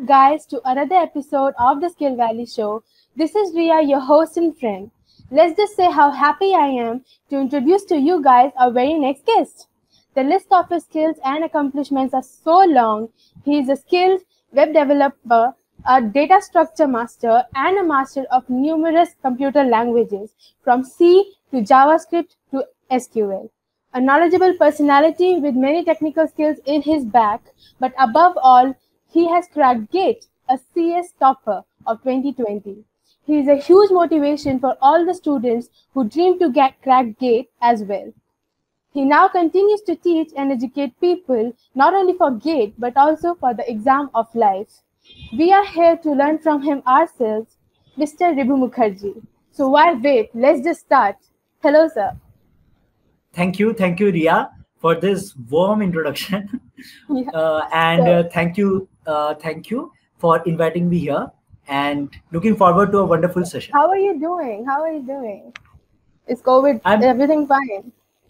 guys, to another episode of the Skill Valley Show. This is Ria, your host and friend. Let's just say how happy I am to introduce to you guys our very next guest. The list of his skills and accomplishments are so long. He is a skilled web developer, a data structure master, and a master of numerous computer languages, from C to JavaScript to SQL. A knowledgeable personality with many technical skills in his back, but above all, he has cracked GATE, a CS topper of 2020. He is a huge motivation for all the students who dream to crack GATE as well. He now continues to teach and educate people not only for GATE but also for the exam of life. We are here to learn from him ourselves, Mr. Ribu Mukherjee. So why wait? Let's just start. Hello, sir. Thank you, Ria, for this warm introduction. Thank you for inviting me here. And looking forward to a wonderful session. How are you doing? Is COVID everything fine?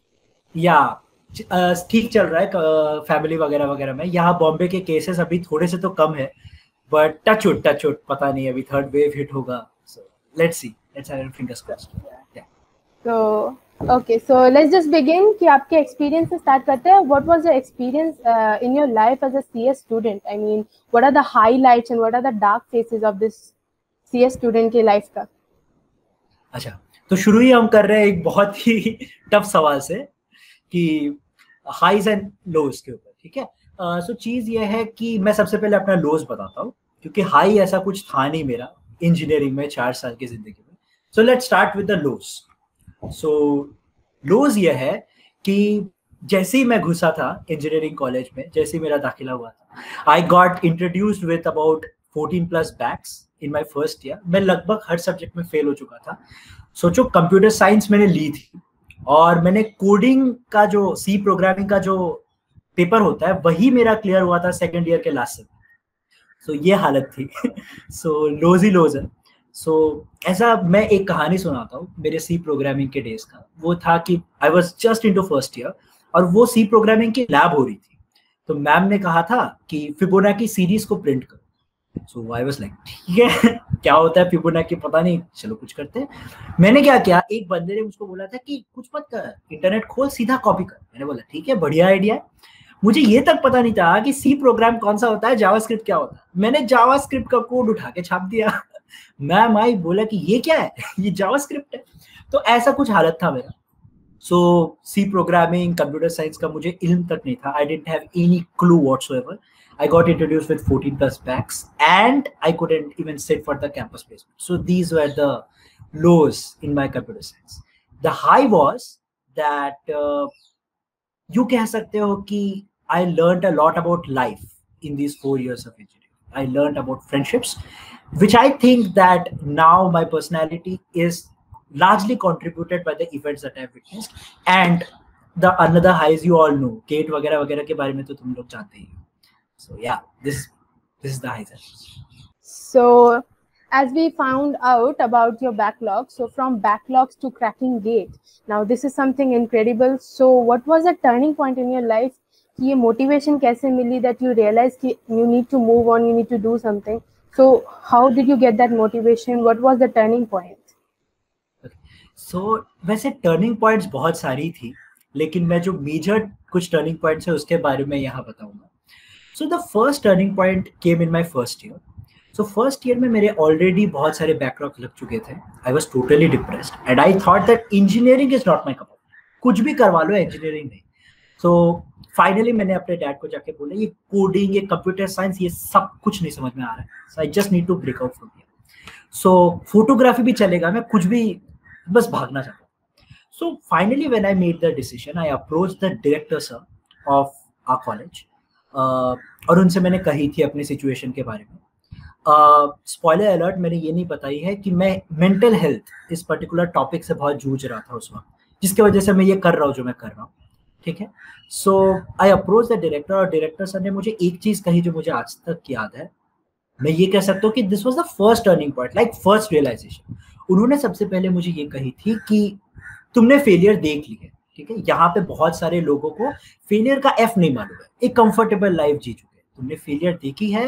Yeah, ठीक चल रहा है family वगैरह वगैरह में. यहाँ बॉम्बे के cases अभी थोड़े से तो कम है, बट टच वुड पता नहीं अभी थर्ड वेव हिट होगा. So let's see. Let's have fingers crossed. Yeah. So okay, so let's just begin कि आपके experience से start करते हैं. What was your experience in your life as a CS student? I mean, what are the highlights and what are the dark faces of this CS student के life का? अच्छा, तो शुरू ही हम कर रहे हैं एक बहुत ही टफ सवाल से कि हाईज एंड लोज के ऊपर. ठीक है, सो चीज ये है कि मैं सबसे पहले अपना लोज बताता हूँ, क्योंकि हाई ऐसा कुछ था नहीं मेरा इंजीनियरिंग में 4 साल की जिंदगी में. So let's start with the lows. So lows ये है कि जैसे ही मैं घुसा था इंजीनियरिंग कॉलेज में, जैसे ही मेरा दाखिला हुआ था, I got introduced with about 14+ backs in my first year. मैं लगभग हर सब्जेक्ट में फेल हो चुका था. सोचो, कंप्यूटर साइंस मैंने ली थी और मैंने कोडिंग का जो सी प्रोग्रामिंग का जो पेपर होता है वही मेरा क्लियर हुआ था सेकेंड ईयर के लास्ट से. सो ये हालत थी. सो लोज ही लोज है. सो ऐसा मैं एक कहानी सुनाता हूँ मेरे सी प्रोग्रामिंग के डेज का. वो था कि I was just into first year और वो सी प्रोग्रामिंग की लैब हो रही थी. तो मैम ने कहा था कि फिबोनाची सीरीज को प्रिंट करो. सो आई वाज लाइक ठीक है, क्या होता है फिबोनाची पता नहीं, चलो कुछ करते हैं. मैंने क्या किया, एक बंदे ने मुझको बोला था कि कुछ मत कर, इंटरनेट खोल सीधा कॉपी कर. मैंने बोला ठीक है, बढ़िया आइडिया है. मुझे ये तक पता नहीं था कि सी प्रोग्राम कौन सा होता है, जावास्क्रिप्ट क्या होता है. मैंने जावास्क्रिप्ट का कोड उठा के छाप दिया. मैम आई बोला कि ये क्या है, ये जावास्क्रिप्ट है. तो ऐसा कुछ हालत था मेरा. So C programming, computer science का मुझे इल्म तक नहीं था. I didn't have any clue whatsoever. I got introduced with 14+ backs and I couldn't even sit for the campus placement. So these were the lows in my computer science. The high was that you कह सकते हो कि I learned a lot about life in these 4 years of engineering. I learned about friendships, which I think that now my personality is largely contributed by the events that I've witnessed. And the another highs you all know, GATE वगैरह वगैरह के बारे में तो तुम लोग जानते ही हो. So yeah, this is the high. So as we found out about your backlog, so from backlogs to cracking GATE, now this is something incredible. So what was the turning point in your life? कि ये motivation कैसे मिली that you realized कि you need to move on, you need to do something. So how did you get that motivation? What was the turning point? Okay. So वैसे turning points बहुत सारी थी, लेकिन मैं जो major कुछ turning points है उसके बारे में यहाँ बताऊँगा. So the first turning point came in my first year. So first year में मेरे already बहुत सारे backlog लग चुके थे. I was totally depressed and I thought that engineering is not my cup of tea. कुछ भी करवा लो, engineering नहीं. So finally मैंने अपने dad को जाके बोला ये coding, ये computer science, ये सब कुछ नहीं समझ में आ रहा है. So I just need to break out from here. So photography भी चलेगा, मैं कुछ भी बस भागना चाहता हूँ. So finally when I made the decision, I approached the director sir of our college. और उनसे मैंने कही थी अपनी सिचुएशन के बारे में. स्पॉइलर अलर्ट, मैंने ये नहीं बताई है कि मैं मेंटल हेल्थ इस पर्टिकुलर टॉपिक से बहुत जूझ रहा था उस वक्त, जिसकी वजह से मैं ये कर रहा हूँ जो मैं कर रहा हूँ. ठीक है, so I approach the director और डायरेक्टर सर ने मुझे एक चीज़ कही जो मुझे आज तक याद है. मैं ये कह सकता हूँ कि this was the first turning point, like first realisation. उन्होंने सबसे पहले मुझे ये कही थी कि तुमने फेलियर देख ली है. ठीक है, यहाँ पे बहुत सारे लोगों को फेलियर का एफ नहीं मालूम है, एक कंफर्टेबल लाइफ जी चुके हैं. तुमने फेलियर देखी है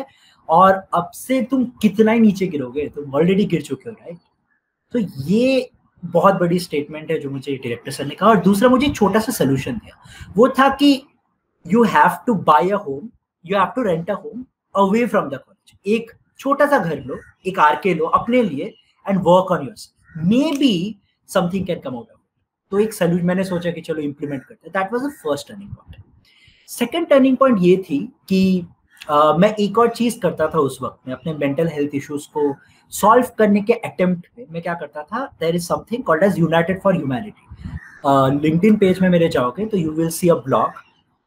और अब से तुम कितना ही नीचे गिरोगे, तुम ऑलरेडी गिर चुके हो, राइट? तो ये बहुत बड़ी स्टेटमेंट है जो मुझे डायरेक्टर सर ने कहा। और दूसरा मुझे छोटा सा सोल्यूशन दिया, वो था कि you have to buy a home, you have to rent a home away from the college. एक छोटा सा घर लो, एक आरके लो अपने लिए, and work on yourself, may be something can come out of it. तो एक सोल्यूशन मैंने सोचा कि चलो इंप्लीमेंट करते हैं। That was the first turning point. Second turning point ये थी कि मैं एक और चीज करता था उस वक्त में अपने मेंटल हेल्थ इश्यूज को सॉल्व करने के अटेम्प्ट में। मैं क्या करता था, there is something called age united for humanity. LinkedIn page में मेरे जाओगे तो you will see a blog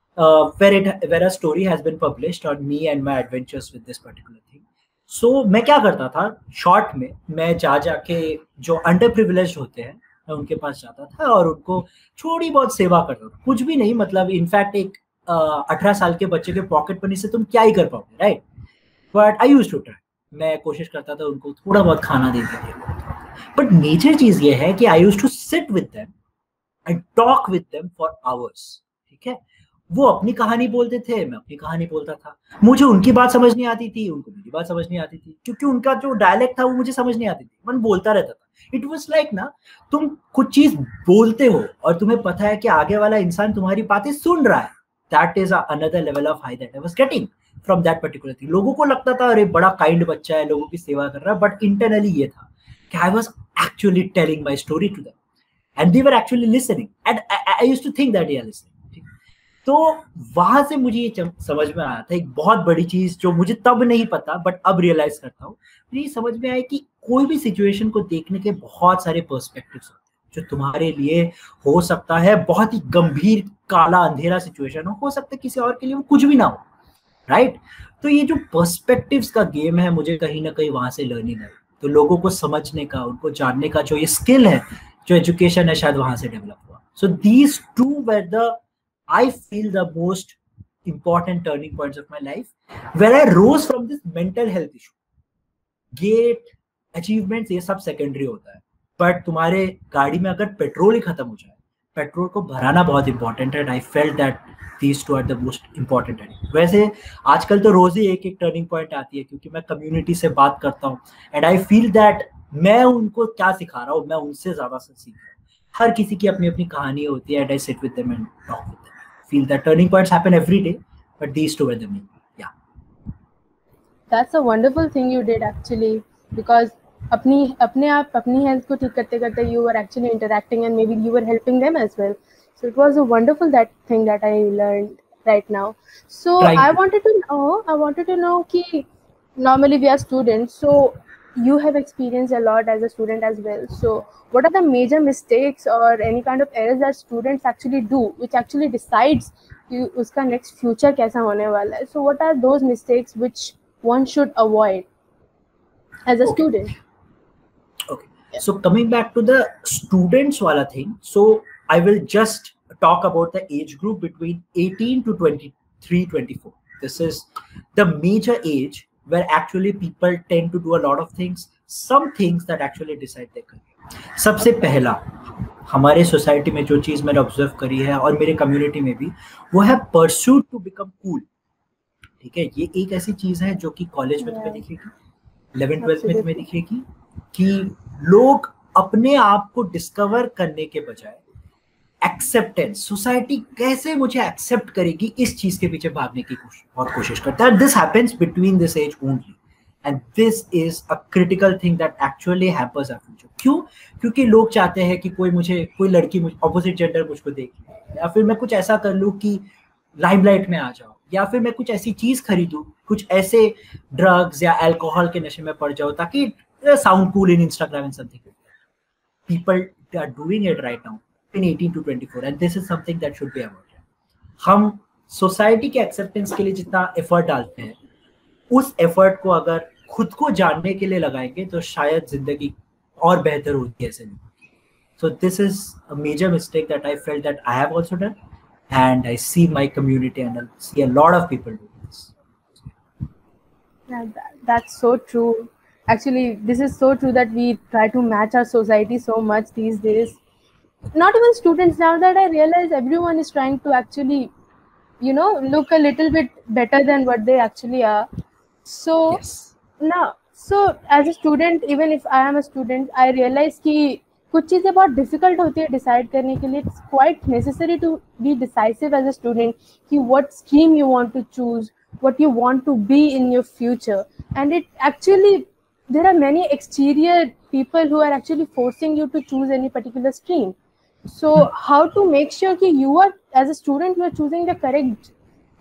where a story has been published on me and my adventures with this particular thing. So मैं क्या करता था, short में मैं जाके जो अंडर प्रिविलेज्ड होते हैं मैं उनके पास जाता था और उनको थोड़ी बहुत सेवा करता था। कुछ भी नहीं, मतलब इनफैक्ट एक 18 साल के बच्चे के पॉकेट मनी से तुम क्या ही कर पाओगे, right? But I used to try, मैं कोशिश करता था उनको थोड़ा बहुत खाना दे देते। बट मेजर चीज ये है कि I used to sit with them and talk with them for hours, ठीक है? वो अपनी कहानी बोलते थे, मैं अपनी कहानी बोलता था। मुझे उनकी बात समझ नहीं आती थी, उनको मेरी बात समझ नहीं आती थी, क्योंकि उनका जो डायलेक्ट था वो मुझे समझ नहीं आती थी। मैं बोलता रहता था। इट वाज लाइक ना, तुम कुछ चीज बोलते हो और तुम्हें पता है कि आगे वाला इंसान तुम्हारी बातें सुन रहा है। That is another level of high that I was getting from that particular thing. लोगों को लगता था अरे बड़ा काइंड बच्चा है, लोगों की सेवा कर रहा है, बट इंटरनली ये था कि I was actually telling my story to them and they were actually listening and I used to think that they are listening. तो वहां से मुझे ये समझ में आया था एक बहुत बड़ी चीज जो मुझे तब नहीं पता बट अब रियलाइज करता हूँ। मुझे समझ में आया कि कोई भी सिचुएशन को देखने के बहुत सारे पर्सपेक्टिव्स होते हैं। जो तुम्हारे लिए हो सकता है बहुत ही गंभीर काला अंधेरा सिचुएशन हो सकता है किसी और के लिए वो कुछ भी ना हो, राइट? तो ये जो पर्सपेक्टिव्स का गेम है, मुझे कहीं ना कहीं वहां से लर्निंग है। तो लोगों को समझने का, उनको जानने का जो ये स्किल है, जो एजुकेशन है, शायद वहां से डेवलप हुआ। So these two were the I feel the most important turning points of my life, where I rose from this mental health issue. Gate, achievements, ये सब secondary होता है, but तुम्हारे गाड़ी में अगर पेट्रोल ही खत्म हो जाए, पेट्रोल को भराना बहुत important है। I felt that these two are the most important turning. वैसे आजकल तो रोज ही एक टर्निंग पॉइंट आती है, क्योंकि मैं कम्युनिटी से बात करता हूँ and I feel that मैं उनको क्या सिखा रहा हूँ, मैं उनसे ज्यादा से सीख रहा हूँ। हर किसी की अपनी अपनी कहानी होती है and I sit with them and talk with them. Feel that turning points happen every day, but these two were the main. Yeah, that's a wonderful thing you did actually, because अपने आप अपनी health को ठीक करते करते you were actually interacting and maybe you were helping them as well. So it was a wonderful thing that I learned right now. So I wanted to know कि normally we are students, so you have experienced a lot as a student as well. So what are the major mistakes or any kind of errors that students actually do, which actually decides कि उसका next future कैसा होने वाला है? So what are those mistakes which one should avoid as a student? Okay. Yeah. So coming back to the students wala thing, so I will just talk about the age group between 18 to 23, 24. This is the major age where actually people tend to do a lot of things, some things that actually decide their career. सबसे पहला हमारे society में जो चीज मैंने observe करी है और मेरे कम्युनिटी में भी, वो है परस्यूट टू बिकम कूल। ठीक है, ये एक ऐसी चीज है जो कि कॉलेज में तुम्हें दिखेगी, 11th 12th में तुम्हें दिखेगी, कि लोग अपने आप को डिस्कवर करने के बजाय एक्सेप्टेंस, सोसाइटी कैसे मुझे एक्सेप्ट करेगी, इस चीज के पीछे भागने की कोशिश करता है। This happens between this age only and this is a critical thing that actually hampers our future. क्यों? क्योंकि लोग चाहते हैं कि कोई लड़की ऑपोजिट जेंडर मुझको देख ले, या फिर मैं कुछ ऐसा कर लूं कि लाइमलाइट में आ जाऊं, या फिर मैं कुछ ऐसी चीज खरीदूं, कुछ ऐसे ड्रग्स या अल्कोहल के नशे में पड़ जाऊं ताकि sound cool in Instagram and something. People are doing it right now in 18 to 24 and this is something that should be avoided. हम सोसाइटी के एक्सेप्टेंस के लिए जितना एफर्ट डालते हैं, उस एफर्ट को अगर खुद को जानने के लिए लगाएंगे तो शायद जिंदगी और बेहतर होती है ऐसे नहीं। So this is a major mistake that I felt that I have also done, and I see my community and I see a lot of people doing this. Yeah, that's so true. Actually, this is so true that we try to match our society so much these days. Not even students, now that I realize everyone is trying to actually, look a little bit better than what they actually are. So now, so as a student, even if I am a student, I realize कि कुछ चीज़ें बहुत difficult होती है decide करने के लिए. It's quite necessary to be decisive as a student कि what stream you want to choose, what you want to be in your future. And it actually, there are many exterior people who are actually forcing you to choose any particular stream. So how to make sure कि you are, as a student, you are choosing the correct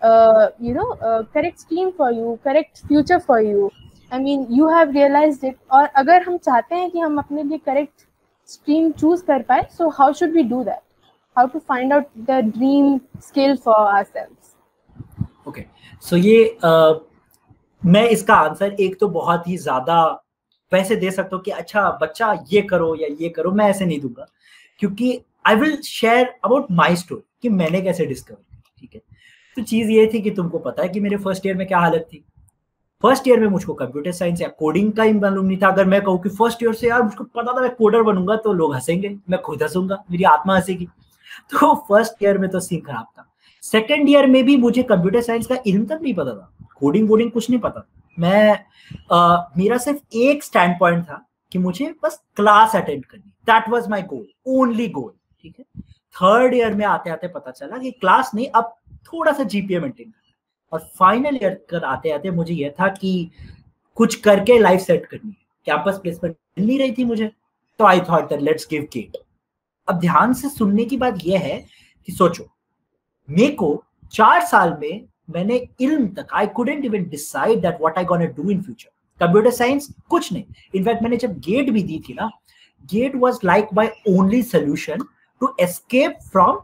correct stream for you, correct future for you. I mean, you have realized it. और अगर हम चाहते हैं कि हम अपने लिए correct stream choose कर पाए, so how should we do that? How to find out the dream skill for ourselves? Okay, so ये मैं इसका आंसर एक तो बहुत ही ज्यादा वैसे दे सकता हूँ कि अच्छा बच्चा ये करो या ये करो, मैं ऐसे नहीं दूंगा, क्योंकि I will share about my story कि मैंने कैसे डिस्कवर की. ठीक है, तो चीज ये थी कि तुमको पता है कि मेरे फर्स्ट ईयर में क्या हालत थी. फर्स्ट ईयर में मुझको कंप्यूटर साइंस या कोडिंग का ही मालूम नहीं था. अगर मैं कहूँ कि फर्स्ट ईयर से यार मुझको पता था मैं कोडर बनूंगा, तो लोग हंसेंगे, मैं खुद हंसूंगा, मेरी आत्मा हंसेगी. तो फर्स्ट ईयर में तो सीन खराब था. सेकेंड ईयर में भी मुझे कंप्यूटर साइंस का इल्म तक नहीं पता था, कोडिंग वोडिंग कुछ नहीं पता. मैं मेरा सिर्फ एक स्टैंड पॉइंट था कि मुझे बस क्लास अटेंड करनी, that was my goal, only goal. ठीक है, थर्ड ईयर में आते आते पता चला कि क्लास नहीं, अब थोड़ा सा जीपीए मेंटेन करना. और फाइनल ईयर कर आते आते मुझे यह था कि कुछ करके लाइफ सेट करनी है. कैंपस प्लेसमेंट मिल नहीं रही थी मुझे, तो I thought that let's give GATE. अब ध्यान से सुनने की बात यह है कि सोचो, मेरे को 4 साल में मैंने इल्म तक, I couldn't even decide that what I gonna do in future. Computer science कुछ नहीं. इनफैक्ट मैंने जब गेट भी दी थी ना, GATE was like my only solution to escape from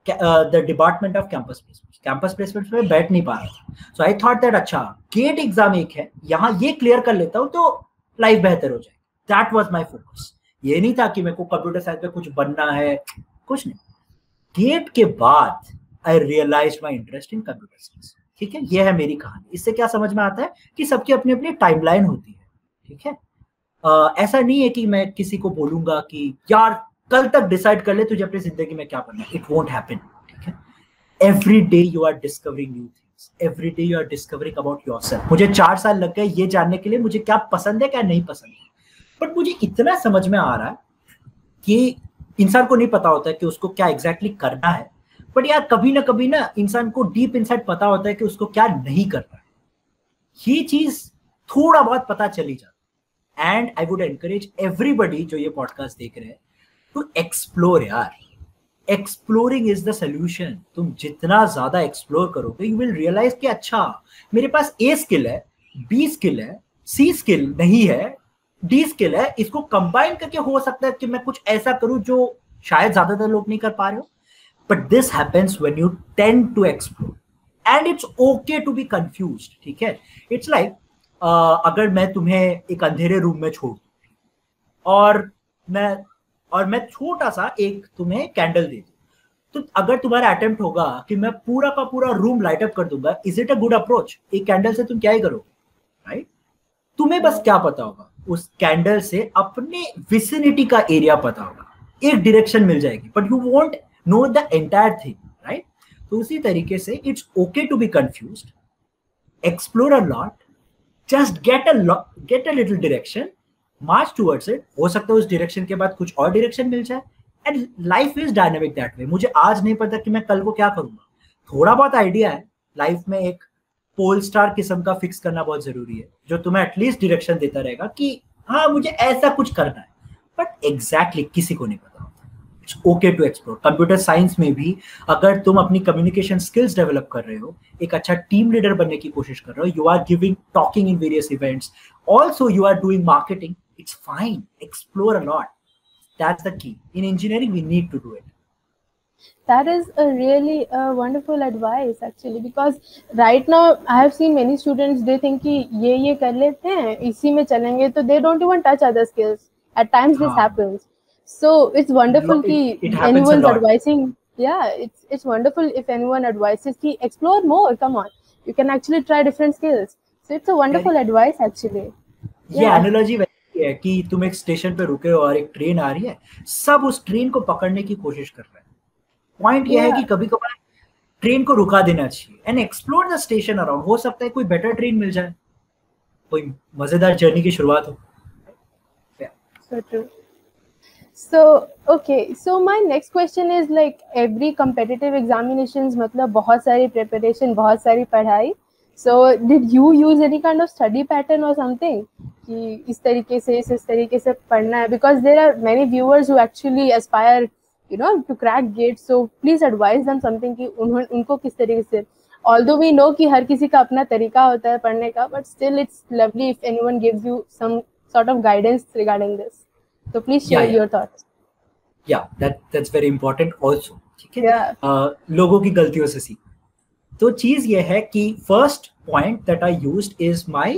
the department of campus placement. Campus placement में बैठ नहीं पा रहा था. सो आई थॉट दैट अच्छा गेट एग्जाम एक है, यहाँ ये क्लियर कर लेता हूँ तो लाइफ बेहतर हो जाएगी. That was my focus. ये नहीं था कि मेरे को कंप्यूटर साइंस में कुछ बनना है, कुछ नहीं. गेट के बाद I realised my interest in computer science. ठीक है, ये है मेरी कहानी. इससे क्या समझ में आता है कि सबकी अपनी अपनी टाइमलाइन होती है. ठीक है, ऐसा नहीं है कि मैं किसी को बोलूंगा कि यार कल तक डिसाइड कर ले तुझे अपनी जिंदगी में क्या करना है. It won't happen. ठीक है, every day you are discovering new things, every day you are discovering about yourself. मुझे 4 साल लग गए ये जानने के लिए मुझे क्या पसंद है क्या नहीं पसंद है. बट मुझे इतना समझ में आ रहा है कि इंसान को नहीं पता होता है कि उसको क्या एग्जैक्टली करना है, बट यार कभी ना इंसान को डीप इनसाइड पता होता है कि उसको क्या नहीं करना है. ये चीज थोड़ा बहुत पता चली जाती. And I would encourage everybody जो ये पॉडकास्ट देख रहे हैं टू एक्सप्लोर. यार एक्सप्लोरिंग इज द सोल्यूशन. तुम जितना ज्यादा एक्सप्लोर करोगे यू विल रियलाइज कि अच्छा मेरे पास ए स्किल है, बी स्किल है, सी स्किल नहीं है, डी स्किल है. इसको कंबाइन करके हो सकता है कि मैं कुछ ऐसा करूं जो शायद ज्यादातर लोग नहीं कर पा रहे हो. But this happens when you tend to explore. And it's okay to be confused. ठीक है, इट्स लाइक अगर मैं तुम्हें एक अंधेरे रूम में छोड़ दूं और मैं छोटा सा एक तुम्हें कैंडल दे दूं, तो अगर तुम्हारा अटेम्प्ट होगा कि मैं पूरा का पूरा रूम लाइट अप कर दूंगा, is it a good approach? एक कैंडल से तुम क्या ही करोगे, राइट? तुम्हें बस क्या पता होगा, उस कैंडल से अपने विसिनिटी का एरिया पता होगा, एक डायरेक्शन मिल जाएगी, but you won't know the entire thing, right? तो उसी तरीके से it's okay to be confused, explore a lot, just get a little direction, march towards it. हो सकता है उस डायरेक्शन के बाद कुछ और डायरेक्शन मिल जाए. And life is dynamic that way. मुझे आज नहीं पता कि मैं कल को क्या करूंगा. थोड़ा बहुत आइडिया है. लाइफ में एक पोल स्टार किस्म का फिक्स करना बहुत जरूरी है, जो तुम्हें एटलीस्ट डायरेक्शन देता रहेगा कि हाँ मुझे ऐसा कुछ करना है. बट एग्जैक्टली किसी को नहीं पता होता. It's okay to explore. Computer science में भी अगर तुम अपनी कम्युनिकेशन स्किल्स डेवलप कर रहे हो, एक अच्छा टीम लीडर बनने की कोशिश कर रहे हो, you are giving talking in various events, also you are doing marketing, it's fine. Explore a lot. That's the key. In engineering, we need to do it. That is a really wonderful advice actually, because right now I have seen many students, they think कि ये कर लेते हैं, इसी में चलेंगे, तो they don't even touch other skills. At times this happens. So it's wonderful कि anyone's advising. Yeah, it's wonderful if anyone advises कि explore more. Come on, you can actually try different skills. So it's a wonderful advice actually. ये analogy है कि तुम एक station पे रुके हो और एक ट्रेन आ रही है, सब उस ट्रेन को पकड़ने की कोशिश कर रहे हैं. पॉइंट ये है कि कभी कभार ट्रेन को रुका देना चाहिए and explore the station around. हो सकता है कोई बेटर ट्रेन मिल जाए, कोई मजेदार जर्नी की शुरुआत हो। So true. So okay, so my next question is like every competitive examinations मतलब बहुत सारी preparation, बहुत सारी पढ़ाई. So did you use any kind of study pattern or something कि इस तरीके से पढ़ना है? Because there are many viewers who actually aspire, you know, to crack GATE. So please advise them something कि उनको किस तरीके से. Although we know कि हर किसी का अपना तरीका होता है पढ़ने का, but still it's lovely if anyone gives you some sort of guidance regarding this. So please share your thoughts. Yeah, that's very important also. ठीक है, लोगों की गलतियों से सीख. तो चीज ये है कि first point that I used is my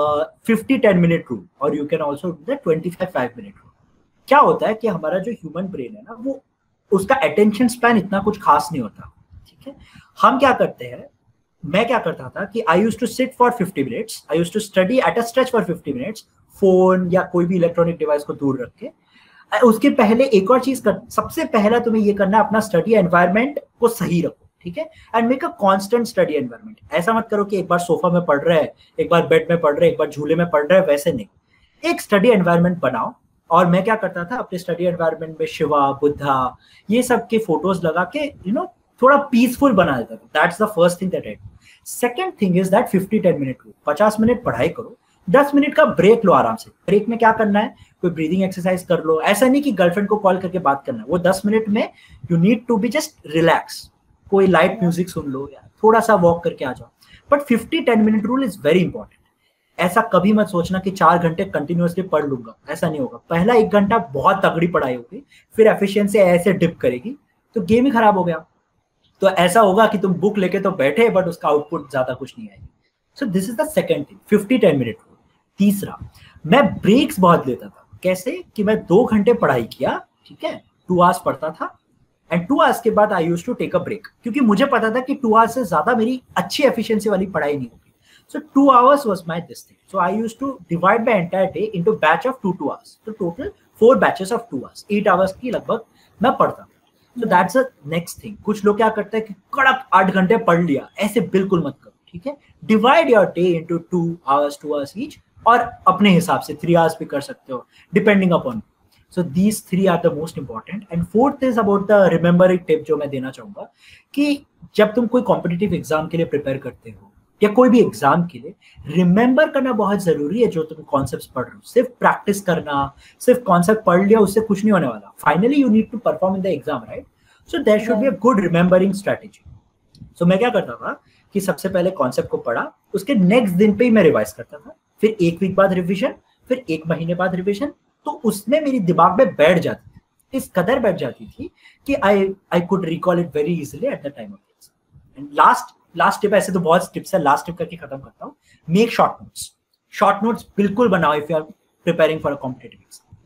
50-10 minute rule, और you can also do the 25-5 minute rule. क्या होता है कि हमारा जो ह्यूमन ब्रेन है ना, वो उसका अटेंशन स्पैन इतना कुछ खास नहीं होता. ठीक है, हम क्या करते हैं, मैं क्या करता था कि I used to sit for 50 minutes, I used to study at a stretch for 50 minutes, phone या कोई भी इलेक्ट्रॉनिक डिवाइस को दूर रख के. उसके पहले एक और चीज सबसे पहला तुम्हें ये करना है, अपना स्टडी एनवायरनमेंट को सही रखो. ठीक है, and make a constant study environment. ऐसा मत करो कि एक बार सोफा में पढ़ रहे हैं, एक बार बेड में पढ़ रहे हैं, एक बार झूले में पढ़ रहे हैं, वैसे नहीं. एक स्टडी एनवायरनमेंट बनाओ. और मैं क्या करता था, अपने स्टडी एनवायरनमेंट में शिवा, बुद्धा, ये सब के फोटोज लगा के थोड़ा पीसफुल बना देता था. That's the first thing that I do. Second thing is that 50-10 minute rule. 50 minute पढ़ाई करो, 10 मिनट का ब्रेक लो आराम से. ब्रेक में क्या करना है, कोई ब्रीदिंग एक्सरसाइज कर लो. ऐसा नहीं कि गर्लफ्रेंड को कॉल करके बात करना है. वो 10 मिनट में you need to be just relax. कोई लाइट म्यूजिक सुन लो या थोड़ा सा वॉक करके आ जाओ. But 50-10 minute rule is very important. ऐसा कभी मत सोचना कि 4 घंटे कंटिन्यूअसली पढ़ लूंगा, ऐसा नहीं होगा. पहला 1 घंटा बहुत तगड़ी पढ़ाई होगी, फिर एफिशिएंसी ऐसे डिप करेगी तो गेम ही खराब हो गया. तो ऐसा होगा कि तुम बुक लेके तो बैठे बट उसका आउटपुट ज्यादा कुछ नहीं आएगी. So this is the second thing, 50-10 minute rule. तीसरा, मैं ब्रेक्स बहुत लेता था. कैसे कि मैं 2 घंटे पढ़ाई किया, ठीक है, 2 आवर्स पढ़ता था, एंड 2 आवर्स के बाद I used to take a break, क्योंकि मुझे पता था कि 2 आवर्स से ज्यादा मेरी अच्छी एफिशिएंसी वाली पढ़ाई नहीं होगी. So 2 hours was my this thing. So I used to divide my entire day into batch of 2 hours. तो total 4 batches of 2 hours, 8 hours की लगभग मैं पढ़ता था. So that's the next thing. कुछ लोग क्या करते हैं कि कड़क 8 घंटे पढ़ लिया, ऐसे बिल्कुल मत करो. ठीक है, divide your day into 2 hours each, और अपने हिसाब से 3 आवर्स भी कर सकते हो depending upon. So these 3 are the most important. And fourth is about the remembering tip जो मैं देना चाहूंगा, कि जब तुम कोई कॉम्पिटिटिव एग्जाम के लिए प्रिपेयर करते हो या कोई भी एग्जाम के लिए, रिमेंबर करना बहुत जरूरी है जो तुम कॉन्सेप्ट्स पढ़ रहे हो. सिर्फ प्रैक्टिस करना, सिर्फ कॉन्सेप्ट पढ़ लिया, उससे कुछ नहीं होने वाला. Finally you need to perform in the exam, right? So there should be a good remembering strategy. So मैं क्या करता था कि सबसे पहले कॉन्सेप्ट को पढ़ा, उसके नेक्स्ट दिन पे ही मैं रिवाइज करता था, फिर 1 वीक बाद रिवीजन, फिर 1 महीने बाद रिवीजन. तो उसमें मेरी दिमाग में बैठ जाती थी, इस कदर बैठ जाती थी कि I could recall it very easily at the time of exam. And last tip, ऐसे तो बहुत टिप्स है, लास्ट टिप करके खत्म करता हूँ. Make short notes. Short notes बिल्कुल बनाओ if you are preparing for a competitive exam.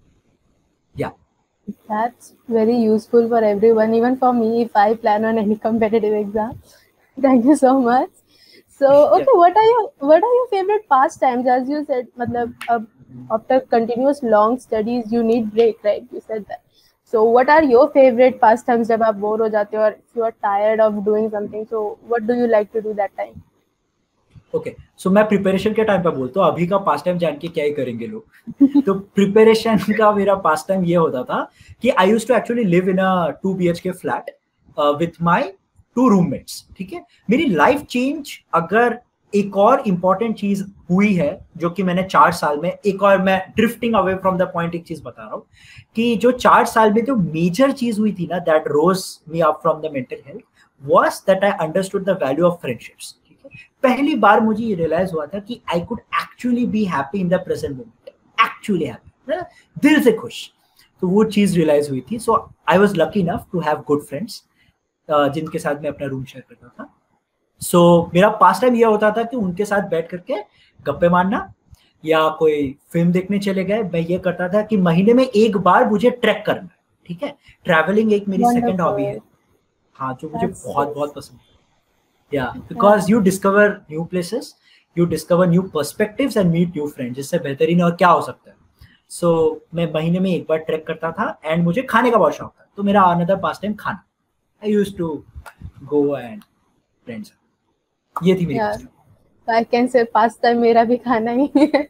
या That's very useful for everyone, even for me if I plan on any competitive exam. Thank you so much. So, okay, what are your favorite pastimes? As you said, matlab, after continuous long studies, you need break, right? You said that. So, what are your favorite pastimes जब आप bore हो जाते हो और if you are tired of doing something? So, what do you like to do that time? Okay, so मैं preparation के time पे बोलता हूँ. अभी का पास टाइम जान के क्या ही करेंगे लोग. तो प्रिपरेशन का मेरा पास टाइम ये होता था कि I used to actually live in a 2 BHK flat with my 2 roommates. ठीक है, मेरी लाइफ चेंज अगर एक और इम्पॉर्टेंट चीज हुई है जो कि मैंने 4 साल में, एक और मैं drifting away from the point एक चीज बता रहा हूँ कि जो 4 साल में जो मेजर चीज हुई थी ना, that rose me up from the mental health, was that I understood the value of friendships. पहली बार मुझे ये रियलाइज हुआ था कि I could actually be happy in the present moment, actually happy, दिल से खुश. तो वो चीज रियलाइज हुई थी. So I was lucky enough to have good friends जिनके साथ मैं अपना रूम शेयर करता था. सो मेरा पास टाइम ये होता था कि उनके साथ बैठ करके गप्पे मारना या कोई फिल्म देखने चले गए. मैं ये करता था कि महीने में 1 बार मुझे ट्रैक करना. ठीक है, ट्रैवलिंग एक मेरी सेकंड हॉबी है. हाँ, जो मुझे बहुत पसंद है. Yeah, because you discover new places, you discover new perspectives and meet new friends. इससे बेहतरीन और क्या हो सकता है. So मैं महीने में 1 बार ट्रैक करता था. एंड मुझे खाने का बहुत शौक था, तो मेरा अनदर पास टाइम खाना. I used to go and friends. ये थी मेरी I can say pasta मेरा भी खाना ही है.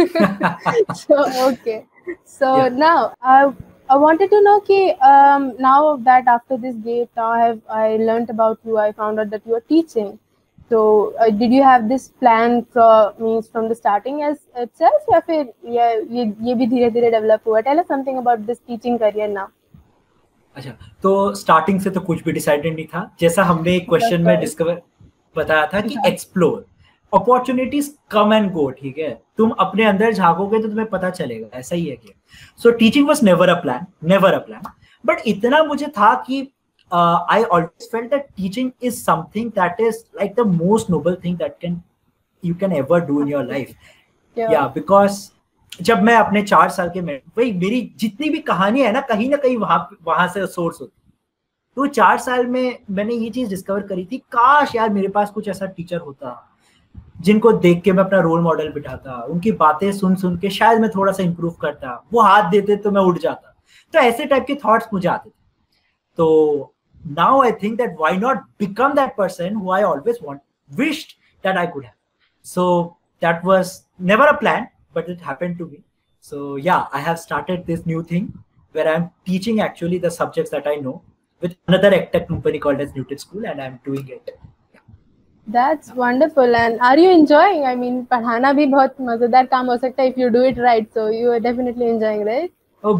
So okay. So Yeah. now I wanted to know कि now that after this gate now I learned about you, I found out that you are teaching. So did you have this plan from the starting as itself या फिर ये भी धीरे धीरे develop हुआ? Tell us something about this teaching career now. अच्छा, तो starting से तो कुछ भी डिसाइडेड नहीं था. जैसा हमने एक क्वेश्चन में डिस्कवर बताया था कि explore, opportunities come and go. ठीक है, तुम अपने अंदर झांकोगे तो तुम्हें पता चलेगा. ऐसा ही है कि so teaching was never a plan. But इतना मुझे था कि I always felt that teaching is something that is like the most noble thing that you can ever do in your life. या बिकॉज जब मैं अपने 4 साल के में, भाई मेरी जितनी भी कहानी है ना कहीं वहां से सोर्स होती. तो 4 साल में मैंने ये चीज डिस्कवर करी थी, काश यार मेरे पास कुछ ऐसा टीचर होता जिनको देख के मैं अपना रोल मॉडल बिठाता, उनकी बातें सुन के शायद मैं थोड़ा सा इंप्रूव करता, वो हाथ देते तो मैं उठ जाता. तो ऐसे टाइप के थॉट्स मुझे आते थे. तो now I think that why not become that person who I always wished that I could have. So that was never a plan, but it happened to me. So yeah, I have started this new thing where I'm teaching actually the subjects that I know with another edtech company called as Newton School, and I'm doing it. That's wonderful. And are you enjoying? I mean, पढ़ाना भी बहुत मजेदार काम हो सकता है if you do it right. So you are definitely enjoying, right?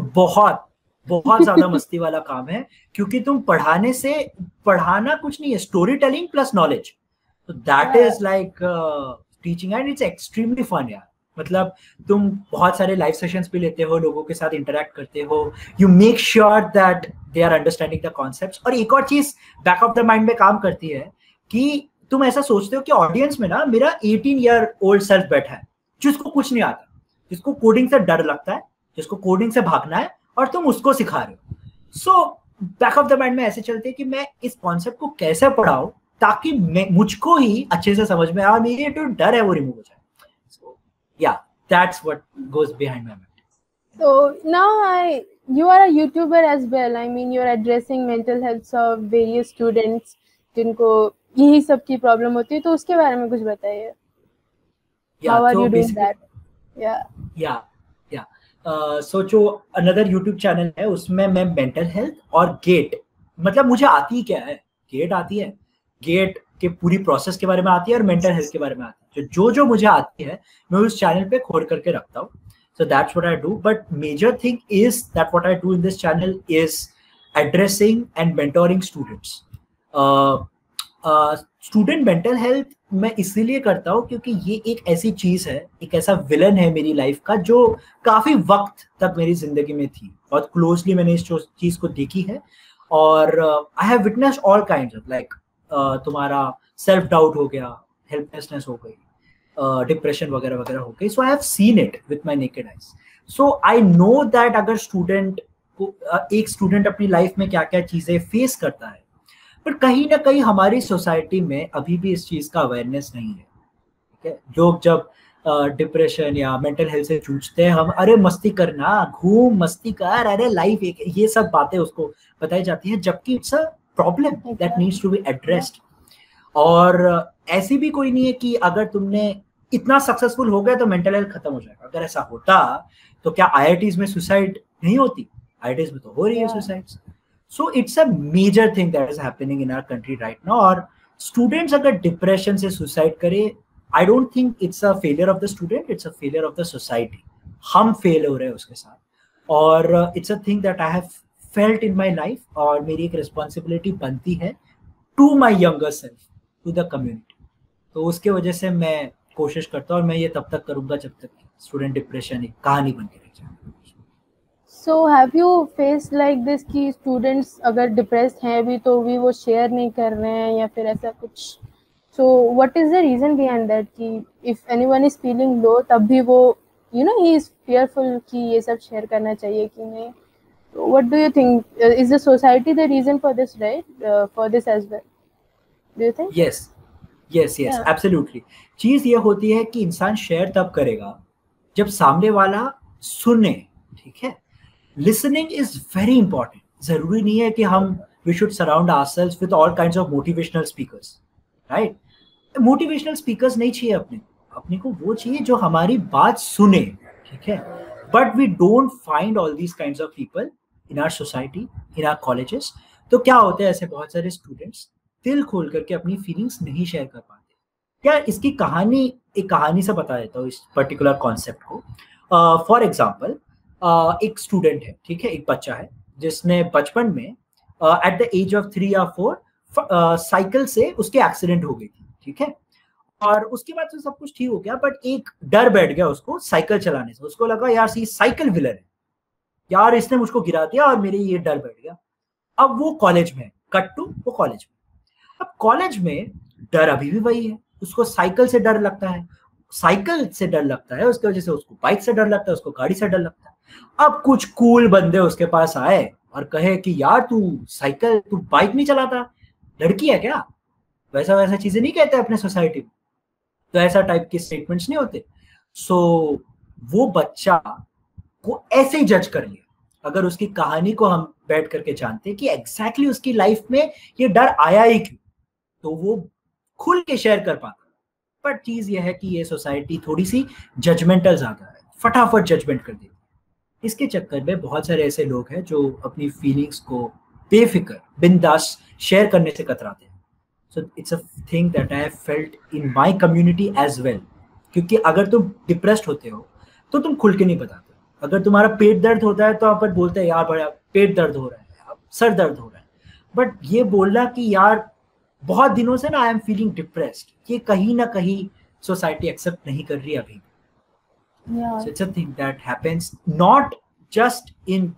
बहुत ज्यादा मस्ती वाला काम है, क्योंकि तुम पढ़ाना कुछ नहीं है, story telling plus knowledge. So that is like teaching, and it's extremely fun यार. मतलब तुम बहुत सारे लाइव सेशंस भी लेते हो, लोगों के साथ इंटरेक्ट करते हो, you make sure that they are understanding the concepts. और एक और चीज बैक ऑफ द माइंड में काम करती है कि तुम ऐसा सोचते हो कि ऑडियंस में ना मेरा 18 ईयर ओल्ड सेल्फ बैठा है जिसको कुछ नहीं आता, जिसको कोडिंग से डर लगता है, जिसको कोडिंग से भागना है, और तुम उसको सिखा रहे हो. So back of the mind में ऐसे चलते हैं कि मैं इस कॉन्सेप्ट को कैसे पढ़ाऊं ताकि मुझको ही अच्छे से समझ में आए, मेरे जो डर है वो रिमूव हो जाए. Yeah, that's what goes behind my mind. So now you are a YouTuber as well. I mean, you're addressing mental health of various students जिनको यही सब की प्रॉब्लम होती है, तो उसके बारे में कुछ बताइए. How are you doing that? Yeah. So जो another YouTube channel है उसमें मैं मेंटल हेल्थ और गेट, मतलब मुझे आती क्या है, गेट आती है, गेट के पूरी प्रोसेस के बारे में आती है और मेंटल हेल्थ के बारे में आती है. जो मुझे आती है मैं उस चैनल पे खोल करके रखता हूँ. So that's what I do. But major thing is that what I do in this channel is addressing and mentoring students. Student mental health मैं इसीलिए करता हूँ क्योंकि ये एक ऐसी चीज है, एक ऐसा विलन है मेरी लाइफ का जो काफी वक्त तक मेरी जिंदगी में थी. बहुत क्लोजली मैंने इस चीज को देखी है और I have witnessed all kinds of like तुम्हारा सेल्फ डाउट हो गया, हेल्पलेसनेस हो गई, डिप्रेशन वगैरह वगैरह हो गई. So I have seen it with my naked eyes. So I know that अगर एक स्टूडेंट अपनी लाइफ में क्या क्या चीजें फेस करता है, पर कहीं ना कहीं हमारी सोसाइटी में अभी भी इस चीज का अवेयरनेस नहीं है. ठीक है, लोग जब डिप्रेशन या मेंटल हेल्थ से जूझते हैं, हम अरे मस्ती करना, घूम मस्ती कर, अरे लाइफ एक, ये सब बातें उसको बताई जाती है, जबकि it's a problem that needs to be addressed. और ऐसी भी कोई नहीं है कि अगर तुमने इतना सक्सेसफुल हो गया तो मेंटल हेल्थ खत्म हो जाएगा. अगर ऐसा होता तो क्या आईआईटीज में सुसाइड नहीं होती? आईआईटीज में तो हो रही है suicides. So it's a major thing that is happening in our country right now. और स्टूडेंट्स अगर डिप्रेशन से सुसाइड करे, I don't think it's a failure of the student, it's a failure of the society. हम fail हो रहे हैं उसके साथ. और it's a thing that I have felt in my life, और मेरी एक रिस्पॉन्सिबिलिटी बनती है to my younger self, to the community. तो उसके वजह से मैं कोशिश करता हूँ, और मैं ये तब तक करूंगा जब तक स्टूडेंट डिप्रेशन एक कहानी बन के रह जाए. So have you faced like this कि स्टूडेंट्स अगर डिप्रेस्ड हैं भी तो भी वो शेयर नहीं कर रहे हैं या फिर ऐसा कुछ? So what is the reason behind that कि if anyone is feeling low तब भी वो he is fearful कि ये सब शेयर करना चाहिए कि नहीं? What do you think? Is the society the reason for this, right? For this as well? Do you think? Yes, yeah. Absolutely. चीज ये होती है कि इंसान शेयर तब करेगा जब सामने वाला सुने. ठीक है, लिसनिंग इज वेरी इंपॉर्टेंट. जरूरी नहीं है कि हम we should surround ourselves with all kinds of motivational speakers, right? Motivational speakers नहीं चाहिए अपने को वो चाहिए जो हमारी बात सुने, ठीक है। But we don't find all these kinds of people in our society, in our colleges. तो क्या होते हैं, ऐसे बहुत सारे स्टूडेंट्स दिल खोल करके अपनी फीलिंग्स नहीं शेयर कर पाते। क्या इसकी कहानी, एक कहानी से बता देता हूँ इस पर्टिकुलर कॉन्सेप्ट को। फॉर एग्जाम्पल, एक स्टूडेंट है, ठीक है, एक बच्चा है जिसने बचपन में एट द एज ऑफ 3 या 4 साइकिल से उसके एक्सीडेंट हो गई थी, ठीक है। और उसके बाद से सब कुछ ठीक हो गया, बट एक डर बैठ गया उसको साइकिल चलाने से। उसको लगा यार ये साइकिल विलन है, यार इसने मुझको गिरा दिया और मेरे ये डर बैठ गया। अब वो कॉलेज में, कट टू वो कॉलेज में। अब कॉलेज में डर अभी भी वही है, उसको साइकिल से डर लगता है, साइकिल से डर लगता है, उसकी वजह से उसको बाइक से डर लगता है, उसको गाड़ी से डर लगता है। अब कुछ कूल बंदे उसके पास आए और कहे कि यार तू बाइक नहीं चलाता, लड़की है क्या? वैसा वैसा चीजें नहीं कहते अपने सोसाइटी में, तो ऐसा टाइप के स्टेटमेंट्स नहीं होते। सो वो बच्चा को ऐसे ही जज कर लिया। अगर उसकी कहानी को हम बैठ करके जानते कि एग्जैक्टली उसकी लाइफ में ये डर आया ही क्यों, तो वो खुल के शेयर कर पाता। पर चीज ये है कि ये सोसाइटी थोड़ी सी जजमेंटल ज्यादा है, फटाफट जजमेंट कर देती है। इसके चक्कर में बहुत सारे ऐसे लोग हैं जो अपनी फीलिंग्स को बेफिक्र बिंदास शेयर करने से कतराते हैं। So it's a thing that I have felt in my community as well. क्योंकि अगर तुम डिप्रेस्ड होते हो तो तुम खुल के नहीं बताते। अगर तुम्हारा पेट दर्द होता है तो आप बोलते हैं यार बड़ा पेट दर्द हो रहा है, सर दर्द हो रहा है। बट ये बोलना कि यार बहुत दिनों से ना आई एम फीलिंग डिप्रेस्ड, ये कहीं ना कहीं सोसाइटी एक्सेप्ट नहीं कर रही अभी। Yeah. So it's a thing that happens not just in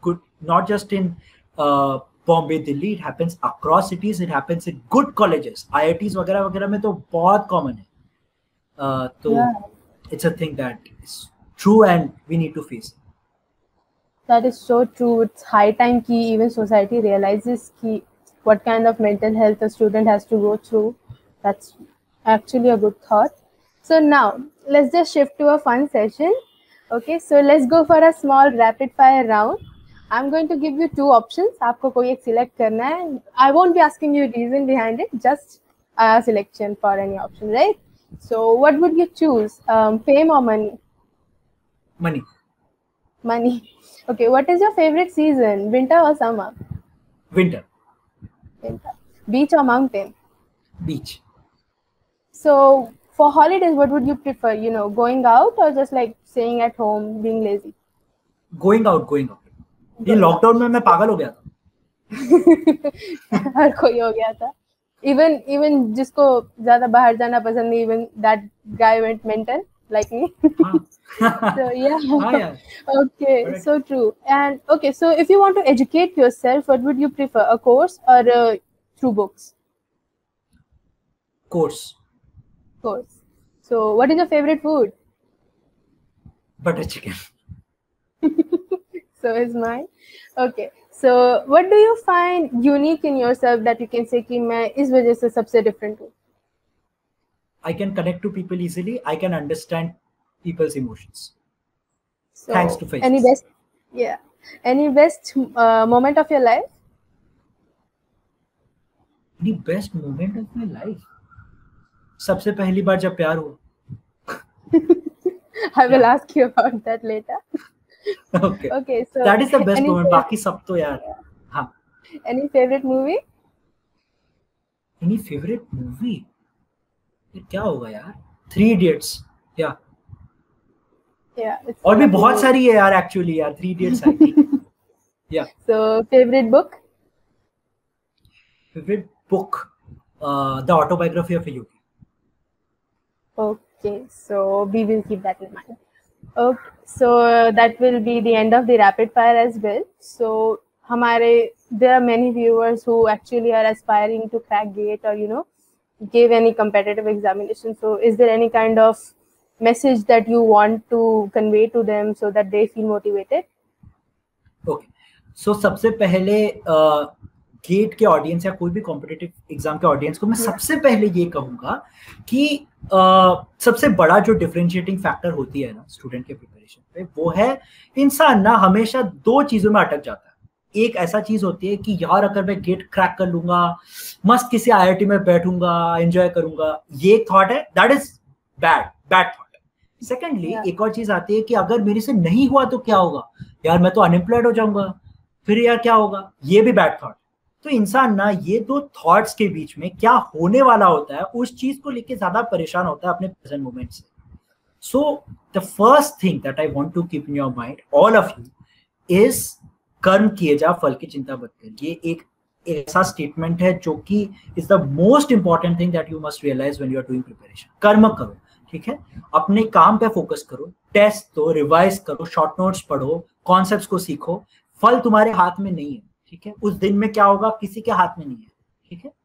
Bombay, Delhi. It happens across cities. It happens in good colleges, IITs वगैरह वगैरह में तो बहुत common है. तो it's a thing that is true and we need to face it. That is so true. It's high time कि even society realizes कि what kind of mental health a student has to go through. That's actually a good thought. So now let's just shift to a fun session. Okay, so let's go for a small rapid fire round. I'm going to give you 2 options. आपको कोई एक select करना है. I won't be asking you reason behind it. Just a selection for any option, right? So what would you choose? Fame or money? Money. Money. Okay, what is your favorite season? Winter or summer? Winter. Winter. Beach or mountain? Beach. So for holidays, what would you prefer? You know, going out or just like staying at home, being lazy? Going out. ये lockdown में मैं पागल हो गया था. हर कोई हो गया था. Even जिसको ज्यादा बाहर जाना पसंद नहीं, even that guy went mental like me. So yeah. Okay, so true. And okay, so if you want to educate yourself, what would you prefer, a course or through books? Course. So what is your favorite food? Butter chicken. So is mine. Okay, so what do you find unique in yourself that you can say कि मैं इस वजह से सबसे different हूँ? I can connect to people easily. I can understand people's emotions. So, thanks to faces. Any best moment of your life? The best moment of my life. सबसे पहली बार जब प्यार हुआ. I will ask you about that later. Okay, so that is the best moment. बाकी सब तो यार. हाँ. Any favorite movie? Any favorite movie? ये क्या होगा यार? 3 Idiots. Yeah. और भी बहुत सारी है यार actually यार. 3 Idiots I think. Yeah. So favorite book? Favorite book, The Autobiography of a Yogi. Okay, so we will keep that in mind. Okay, so that will be the end of the rapid fire as well. So there are many viewers who actually are aspiring to crack GATE or give any competitive examination. So is there any kind of message that you want to convey to them so that they feel motivated? Okay, so सबसे पहले gate के audience या कोई भी competitive exam के audience को मैं सबसे पहले ये कहूंगा कि सबसे बड़ा जो डिफरेंशिएटिंग फैक्टर होती है ना स्टूडेंट के प्रिपरेशन पे, वो है इंसान ना हमेशा 2 चीजों में अटक जाता है. एक ऐसा चीज होती है कि यार अगर मैं गेट क्रैक कर लूंगा, मस्त किसी आईआईटी में बैठूंगा, एंजॉय करूंगा, ये एक थॉट है, that is bad thought. Secondly एक और चीज आती है कि अगर मेरे से नहीं हुआ तो क्या होगा, यार मैं तो अनएम्प्लॉयड हो जाऊंगा, फिर यार क्या होगा, ये भी बैड थॉट। तो इंसान ना ये दो थॉट्स के बीच में क्या होने वाला होता है उस चीज को लेके ज्यादा परेशान होता है अपने प्रेजेंट मोमेंट से। So the first thing that I want to keep in your mind all of you is कर्म किए जा, फल की चिंता मत कर। ये एक ऐसा स्टेटमेंट है जो कि is the most important thing that you must realise when you are doing preparation. कर्म करो, ठीक है, अपने काम पे फोकस करो, टेस्ट दो, रिवाइज करो, शॉर्ट नोट्स पढ़ो, कॉन्सेप्ट्स को सीखो। फल तुम्हारे हाथ में नहीं है, ठीक है, उस दिन में क्या होगा किसी के हाथ में नहीं है, ठीक है।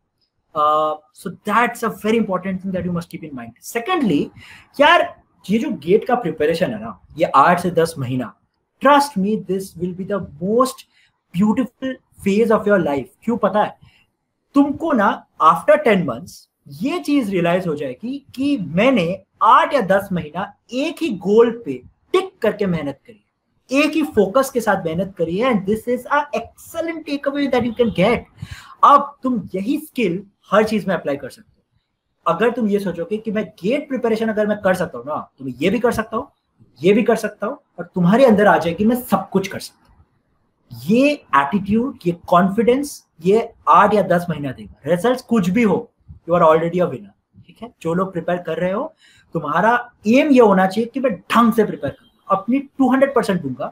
So that's a very important thing that you must keep in mind. Secondly यार ये जो गेट का प्रिपरेशन है ना, ये 8 से 10 महीना, trust me this will be the most beautiful phase of your life. क्यों पता है, तुमको ना आफ्टर 10 मंथ्स ये चीज रियलाइज हो जाएगी कि मैंने 8 या 10 महीना एक ही गोल पे टिक करके मेहनत करी, एक ही फोकस के साथ मेहनत करी है, and this is a excellent takeaway that you can get. अब तुम यही स्किल हर चीज में अप्लाई कर सकते हो। अगर तुम ये सोचोगे कि मैं गेट प्रिपरेशन अगर मैं कर सकता हूँ ना, तो मैं ये भी कर सकता हूँ, ये भी कर सकता हूँ, और तुम्हारे अंदर आ जाएगी मैं सब कुछ कर सकता हूँ। ये एटीट्यूड, ये कॉन्फिडेंस, ये 8 या 10 महीना देगा। रिजल्ट कुछ भी हो, you are already a winner, ठीक है। जो लोग प्रिपेयर कर रहे हो, तुम्हारा एम ये होना चाहिए कि मैं ढंग से प्रिपेयर करूँ, अपनी 200% दूंगा,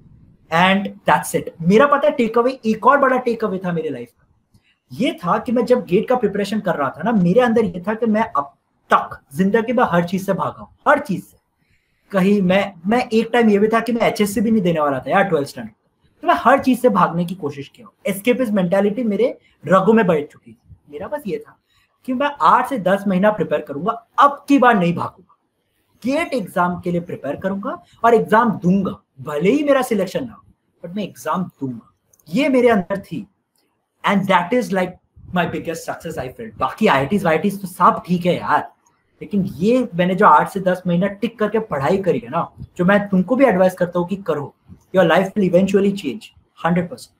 एंड दैट्स इट। मेरा पता है टेक अवे, एक और बड़ा टेक अवे था मेरे लाइफ का, ये था कि मैं जब गेट का प्रिपरेशन कर रहा था ना, मेरे अंदर ये था कि मैं अब तक जिंदगी में हर चीज से भागा हूं, हर चीज से। कहीं मैं एक टाइम ये भी था कि मैं एचएससी भी नहीं देने वाला था यार 12th स्टैंडर्ड, तो मैं हर चीज से भागने की कोशिश किया। एस्केपिस्ट मेंटालिटी मेरे रगों में बैठ चुकी थी। मेरा बस ये था कि मैं 8 से 10 महीना प्रिपेयर करूंगा, अब की बार नहीं भागूंगा, गेट एग्जाम के लिए प्रिपेयर करूंगा और एग्जाम दूंगा, भले ही मेरा सिलेक्शन ना हो, बट मैं एग्जाम दूंगा। ये मेरे अंदर थी, and that is like my biggest success I felt. बाकी आईआईटीज वाईआईटीज तो सब ठीक है यार, लेकिन ये मैंने जो 8 से 10 महीना टिक करके पढ़ाई करी है ना, जो मैं तुमको भी एडवाइस करता हूँ कि करो, your life will eventually change 100%।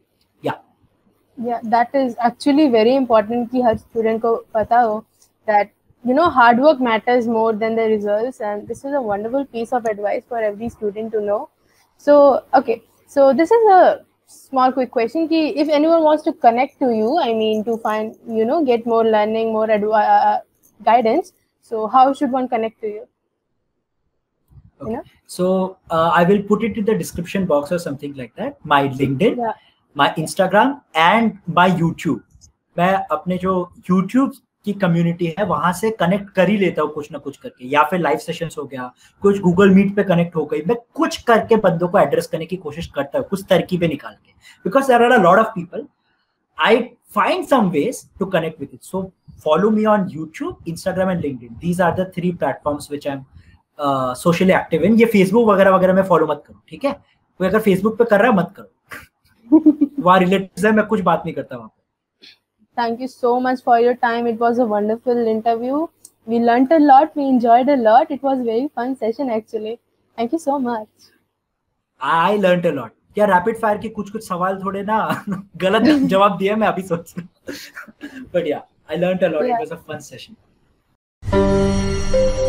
Yeah, that is actually very important कि हर student को पता हो that you know hard work matters more than the results, and this is a wonderful piece of advice for every student to know. So okay, so this is a small quick question कि if anyone wants to connect to you, I mean to find get more learning, more guidance, so how should one connect to you? Okay. So I will put it in the description box or something like that. My LinkedIn, my Instagram and my YouTube. मैं अपने जो YouTube की community है वहां से connect कर ही लेता हूँ कुछ ना कुछ करके, या फिर लाइव सेशंस हो गया, कुछ गूगल मीट पे कनेक्ट हो गई, मैं कुछ करके बंदों को एड्रेस करने की कोशिश करता हूँ, कुछ तरकीबें निकाल के, because there are a lot of people, I find some ways to connect with it. So follow me on YouTube, Instagram and LinkedIn. These are the 3 platforms which I'm socially active in. ये Facebook वगैरह वगैरह में follow मत करो, ठीक है, कोई अगर फेसबुक पे कर रहा है मत करो, वहाँ रिलेटिव्स है, मैं कुछ बात नहीं करता वहाँ पे। Thank you so much for your time. It was a wonderful interview. We learned a lot. We enjoyed a lot. It was a very fun session actually. Thank you so much. I learned a lot. क्या rapid fire के कुछ सवाल थोड़े ना गलत जवाब दिया मैं अभी सोच रहा हूँ, but yeah, I learned a lot. It was a fun session.